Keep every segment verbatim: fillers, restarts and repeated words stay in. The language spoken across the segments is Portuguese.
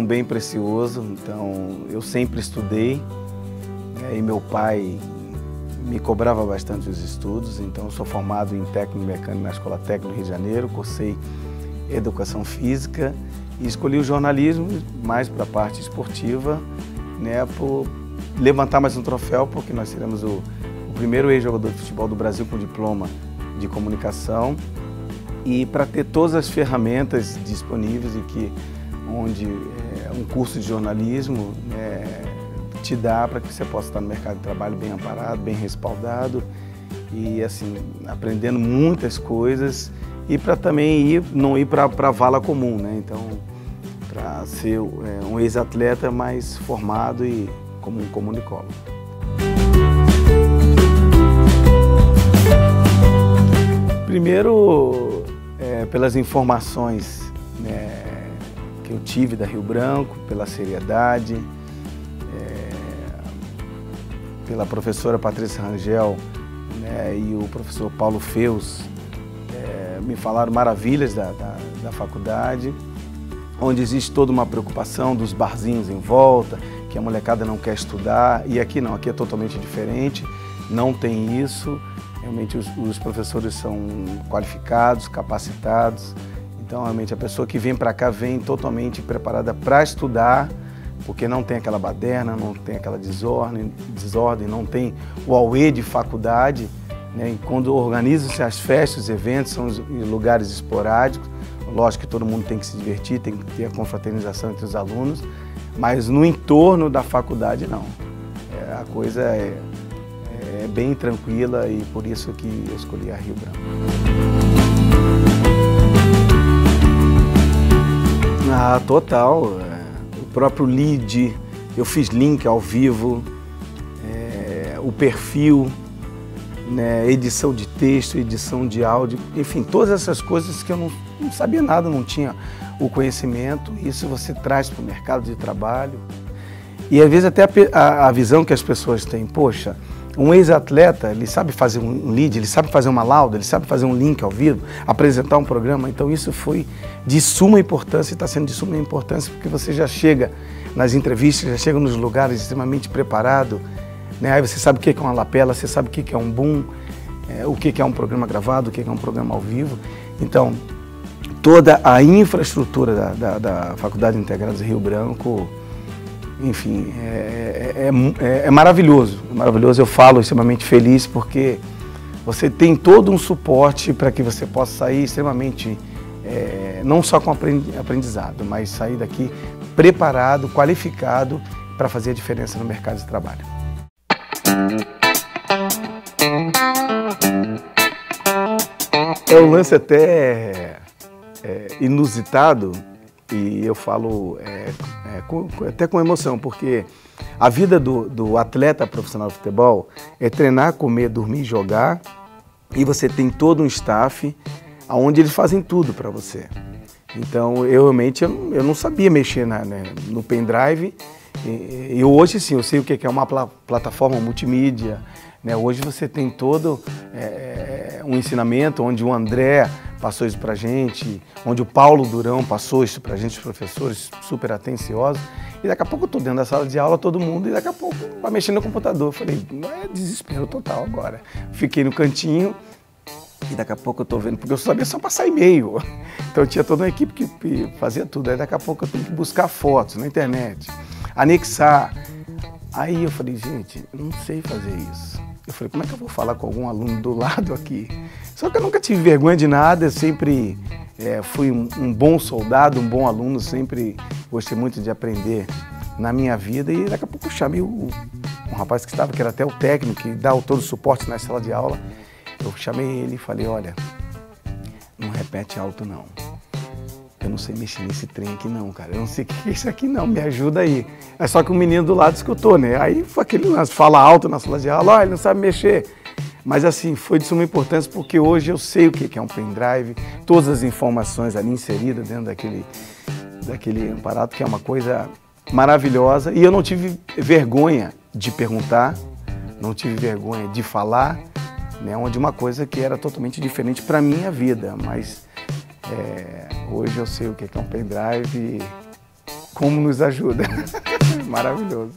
bem precioso, então eu sempre estudei, né, e meu pai me cobrava bastante os estudos, então eu sou formado em técnico mecânico na Escola Técnica do Rio de Janeiro, cursei educação física e escolhi o jornalismo mais para a parte esportiva, né, por levantar mais um troféu, porque nós seremos o, o primeiro ex-jogador de futebol do Brasil com diploma de comunicação e para ter todas as ferramentas disponíveis e que onde é, um curso de jornalismo é, te dá para que você possa estar no mercado de trabalho bem amparado, bem respaldado e assim, aprendendo muitas coisas e para também ir, não ir para a vala comum, né? Então, para ser é, um ex-atleta mais formado e como um comunicólogo. Primeiro, é, pelas informações, né, que eu tive da Rio Branco, pela seriedade, é, pela professora Patrícia Rangel, né, e o professor Paulo Feus, é, me falaram maravilhas da, da, da faculdade, onde existe toda uma preocupação dos barzinhos em volta, que a molecada não quer estudar, e aqui não, aqui é totalmente diferente, não tem isso, realmente os, os professores são qualificados, capacitados, então realmente a pessoa que vem para cá vem totalmente preparada para estudar, porque não tem aquela baderna, não tem aquela desordem, desordem não tem o auê de faculdade, né? E quando organizam-se as festas, os eventos, são os lugares esporádicos, lógico que todo mundo tem que se divertir, tem que ter a confraternização entre os alunos, mas no entorno da faculdade não. É, a coisa é, é bem tranquila e por isso que eu escolhi a Rio Branco. Ah, total. O próprio lead, eu fiz link ao vivo, é, o perfil, né, edição de texto, edição de áudio, enfim, todas essas coisas que eu não, não sabia nada, não tinha o conhecimento, isso você traz para o mercado de trabalho. E às vezes até a, a, a visão que as pessoas têm, poxa, um ex-atleta, ele sabe fazer um lead, ele sabe fazer uma lauda, ele sabe fazer um link ao vivo, apresentar um programa, então isso foi de suma importância e está sendo de suma importância porque você já chega nas entrevistas, já chega nos lugares extremamente preparado, né? Aí você sabe o que é uma lapela, você sabe o que é um boom, é, o que é um programa gravado, o que é um programa ao vivo. Então, toda a infraestrutura da, da, da Faculdade Integrada de Rio Branco, enfim, é, é, é, é maravilhoso, é maravilhoso. Eu falo extremamente feliz porque você tem todo um suporte para que você possa sair extremamente, é, não só com aprendizado, mas sair daqui preparado, qualificado para fazer a diferença no mercado de trabalho. É um lance até é, inusitado e eu falo é, é, com, até com emoção, porque a vida do, do atleta profissional de futebol é treinar, comer, dormir, jogar e você tem todo um staff onde eles fazem tudo para você. Então, eu realmente eu, eu não sabia mexer na, né, no pendrive. E, e hoje sim, eu sei o que é uma pla plataforma multimídia, né? Hoje você tem todo é, um ensinamento onde o André passou isso pra gente, onde o Paulo Durão passou isso pra gente, os professores super atenciosos. E daqui a pouco eu tô dentro da sala de aula, todo mundo, e daqui a pouco vai mexendo no computador. Eu falei, não é desespero total agora. Fiquei no cantinho e daqui a pouco eu tô vendo, porque eu sabia só passar e-mail. Então tinha toda uma equipe que fazia tudo. Aí daqui a pouco eu tenho que buscar fotos na internet, anexar. Aí eu falei, gente, eu não sei fazer isso. Eu falei, como é que eu vou falar com algum aluno do lado aqui? Só que eu nunca tive vergonha de nada, eu sempre é, fui um, um bom soldado, um bom aluno, sempre gostei muito de aprender na minha vida. E daqui a pouco eu chamei o, um rapaz que estava, que era até o técnico, que dá todo o suporte na sala de aula. Eu chamei ele e falei, olha, não repete alto não. Eu não sei mexer nesse trem aqui não, cara. Eu não sei o que é isso aqui não, me ajuda aí. É só que o menino do lado escutou, né? Aí foi aquele lance, fala alto na sala de aula, ó, ele não sabe mexer. Mas assim, foi de suma importância porque hoje eu sei o que é um pendrive, todas as informações ali inseridas dentro daquele, daquele aparato, que é uma coisa maravilhosa. E eu não tive vergonha de perguntar, não tive vergonha de falar, né? Onde uma coisa que era totalmente diferente para a minha vida, mas... É, hoje eu sei o que é um pendrive e como nos ajuda. Maravilhoso.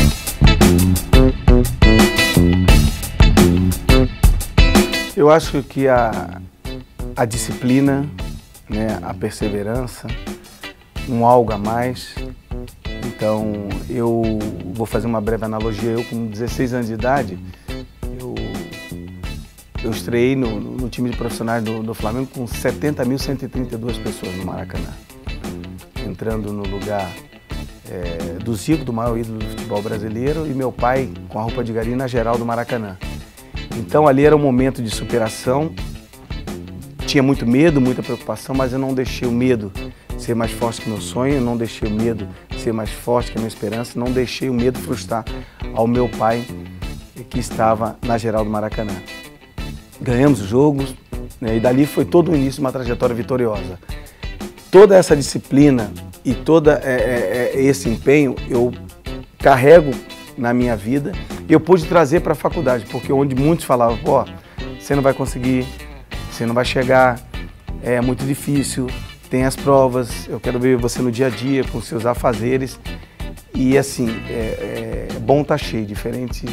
Eu acho que a, a disciplina, né, a perseverança, um algo a mais. Então, eu vou fazer uma breve analogia. Eu, com dezesseis anos de idade, eu, eu estreiei no, no time de profissionais do, do Flamengo com setenta mil cento e trinta e duas pessoas no Maracanã. Entrando no lugar é, do Zico, do maior ídolo do futebol brasileiro, e meu pai com a roupa de gari na geral do Maracanã. Então, ali era um momento de superação. Tinha muito medo, muita preocupação, mas eu não deixei o medo ser mais forte que o meu sonho, eu não deixei o medo ser mais forte que a minha esperança, não deixei o medo frustrar ao meu pai, que estava na geral do Maracanã. Ganhamos os jogos, né, e dali foi todo o início de uma trajetória vitoriosa. Toda essa disciplina e todo é, é, esse empenho eu carrego na minha vida e eu pude trazer para a faculdade, porque onde muitos falavam, pô, você não vai conseguir, você não vai chegar, é muito difícil, tem as provas, eu quero ver você no dia a dia, com seus afazeres. E assim, é, é bom estar cheio, diferente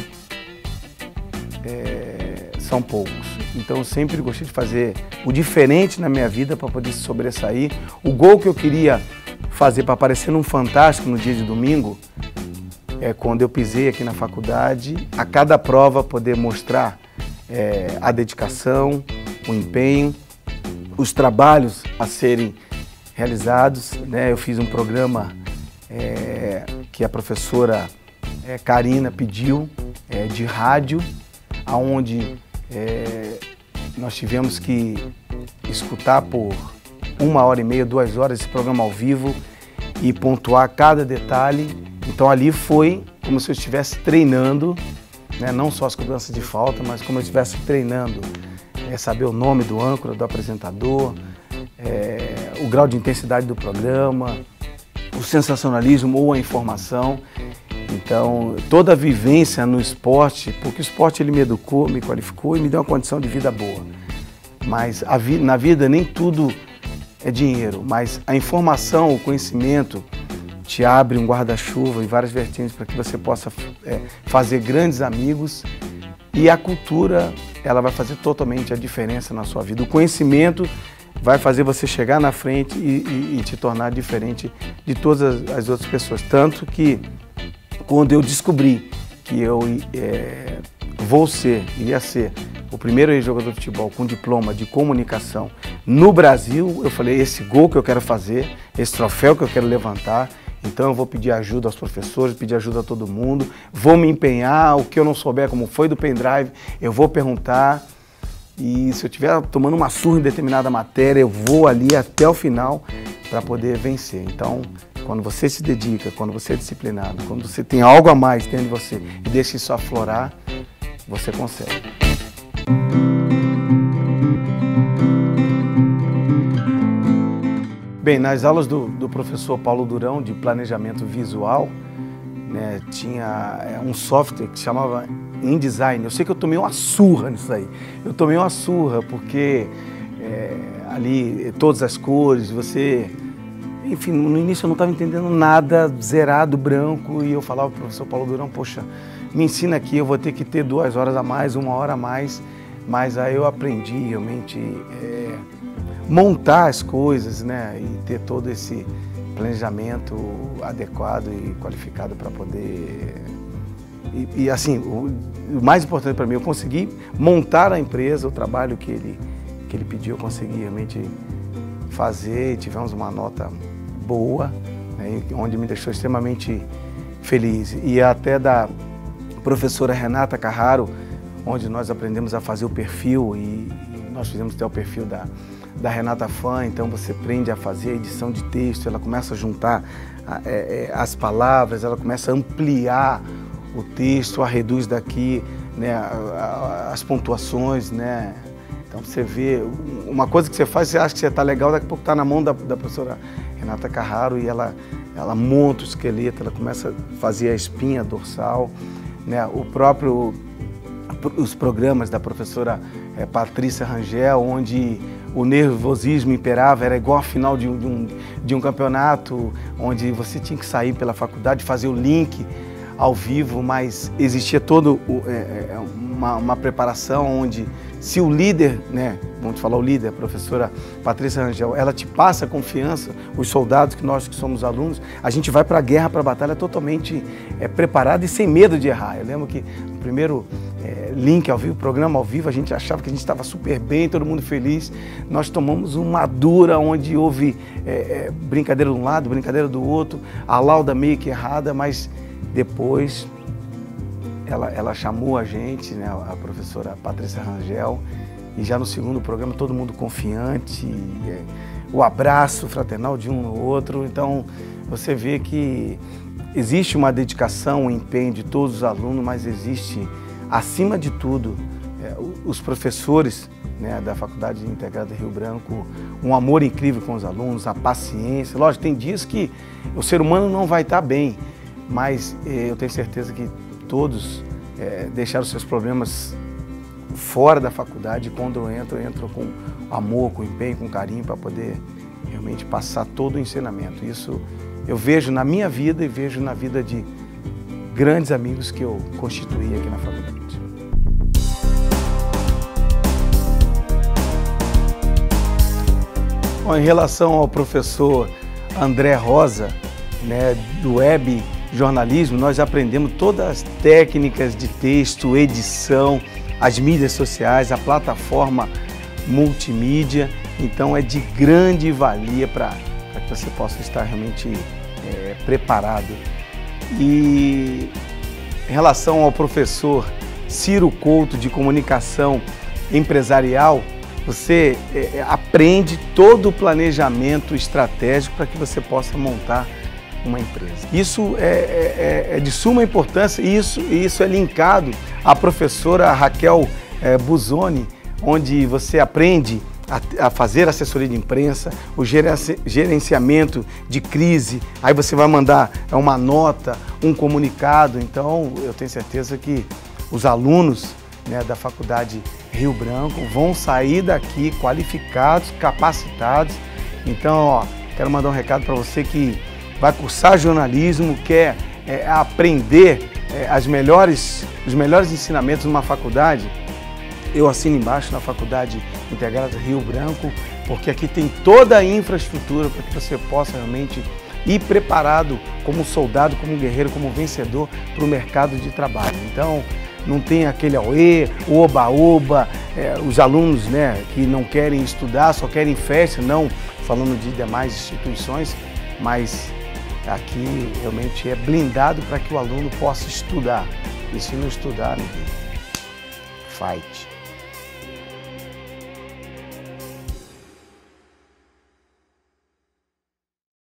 é, são poucos. Então eu sempre gostei de fazer o diferente na minha vida para poder se sobressair. O gol que eu queria fazer para aparecer num Fantástico no dia de domingo, é quando eu pisei aqui na faculdade, a cada prova poder mostrar é, a dedicação, o empenho, os trabalhos a serem realizados, né? Eu fiz um programa é, que a professora é, Karina pediu, é, de rádio, onde é, nós tivemos que escutar por uma hora e meia, duas horas esse programa ao vivo e pontuar cada detalhe. Então ali foi como se eu estivesse treinando, né? Não só as cobranças de falta, mas como eu estivesse treinando, é, saber o nome do âncora, do apresentador, É, o grau de intensidade do programa, o sensacionalismo ou a informação. Então, toda a vivência no esporte, porque o esporte ele me educou, me qualificou e me deu uma condição de vida boa. Mas a vi, na vida nem tudo é dinheiro, mas a informação, o conhecimento te abre um guarda-chuva e várias vertentes para que você possa é, fazer grandes amigos, e a cultura ela vai fazer totalmente a diferença na sua vida. O conhecimento vai fazer você chegar na frente e, e, e te tornar diferente de todas as, as outras pessoas. Tanto que, quando eu descobri que eu é, vou ser, iria ser o primeiro jogador de futebol com diploma de comunicação no Brasil, eu falei, esse gol que eu quero fazer, esse troféu que eu quero levantar, então eu vou pedir ajuda aos professores, pedir ajuda a todo mundo, vou me empenhar, o que eu não souber, como foi do pendrive, eu vou perguntar. E se eu estiver tomando uma surra em determinada matéria, eu vou ali até o final para poder vencer. Então, quando você se dedica, quando você é disciplinado, quando você tem algo a mais dentro de você e deixa isso aflorar, você consegue. Bem, nas aulas do, do professor Paulo Durão, de planejamento visual, né, tinha um software que se chamava InDesign. Eu sei que eu tomei uma surra nisso aí. Eu tomei uma surra porque é, ali todas as cores, você... Enfim, no início eu não estava entendendo nada, zerado, branco, e eu falava para o professor Paulo Durão, poxa, me ensina aqui, eu vou ter que ter duas horas a mais, uma hora a mais, mas aí eu aprendi realmente é, montar as coisas, né, e ter todo esse planejamento adequado e qualificado para poder... E, e assim, o, o mais importante para mim, eu consegui montar a empresa, o trabalho que ele, que ele pediu, eu consegui realmente fazer, e tivemos uma nota boa, né, onde me deixou extremamente feliz. E até da professora Renata Carraro, onde nós aprendemos a fazer o perfil, e nós fizemos até o perfil da, da Renata Fã. Então você aprende a fazer a edição de texto, ela começa a juntar é, é, as palavras, ela começa a ampliar o texto, a reduz daqui, né, a, a, as pontuações, né? Então você vê, uma coisa que você faz, você acha que você está legal, daqui a pouco está na mão da, da professora Renata Carraro e ela, ela monta o esqueleto, ela começa a fazer a espinha dorsal, né? O próprio os programas da professora é, Patrícia Rangel, onde o nervosismo imperava, era igual a final de um, de, um, de um campeonato, onde você tinha que sair pela faculdade, fazer o link ao vivo, mas existia toda é, uma, uma preparação onde, se o líder, né, vamos falar o líder, a professora Patrícia Rangel, ela te passa confiança, os soldados, que nós que somos alunos, a gente vai para a guerra, para a batalha totalmente é, preparado e sem medo de errar. Eu lembro que no primeiro é, link ao vivo, programa ao vivo, a gente achava que a gente estava super bem, todo mundo feliz. Nós tomamos uma dura onde houve é, é, brincadeira de um lado, brincadeira do outro, a lauda meio que errada, mas depois ela, ela chamou a gente, né, a professora Patrícia Rangel, e já no segundo programa todo mundo confiante, é, o abraço fraternal de um no outro. Então você vê que existe uma dedicação, um empenho de todos os alunos, mas existe, acima de tudo, é, os professores, né, da Faculdade Integrada Rio Branco, um amor incrível com os alunos, a paciência. Lógico, tem dias que o ser humano não vai estar bem, mas eh, eu tenho certeza que todos eh, deixaram seus problemas fora da faculdade, e quando entram, entram com amor, com empenho, com carinho, para poder realmente passar todo o ensinamento. Isso eu vejo na minha vida e vejo na vida de grandes amigos que eu constituí aqui na faculdade. Bom, em relação ao professor André Rosa, né, do Web Jornalismo, nós aprendemos todas as técnicas de texto, edição, as mídias sociais, a plataforma multimídia. Então é de grande valia para que você possa estar realmente é, preparado. E em relação ao professor Ciro Couto, de Comunicação Empresarial, você é, aprende todo o planejamento estratégico para que você possa montar uma empresa. Isso é, é, é de suma importância, e isso, isso é linkado à professora Raquel é, Buzoni, onde você aprende a, a fazer assessoria de imprensa, o gerenciamento de crise, aí você vai mandar uma nota, um comunicado. Então eu tenho certeza que os alunos, né, da Faculdade Rio Branco vão sair daqui qualificados, capacitados. Então, ó, quero mandar um recado para você que vai cursar jornalismo, quer é, aprender é, as melhores, os melhores ensinamentos numa faculdade. Eu assino embaixo na Faculdade Integrada Rio Branco, porque aqui tem toda a infraestrutura para que você possa realmente ir preparado como soldado, como guerreiro, como vencedor para o mercado de trabalho. Então, não tem aquele auê, o oba-oba, é, os alunos, né, que não querem estudar, só querem festa, não falando de demais instituições, mas aqui realmente é blindado para que o aluno possa estudar. E se não estudar, fight.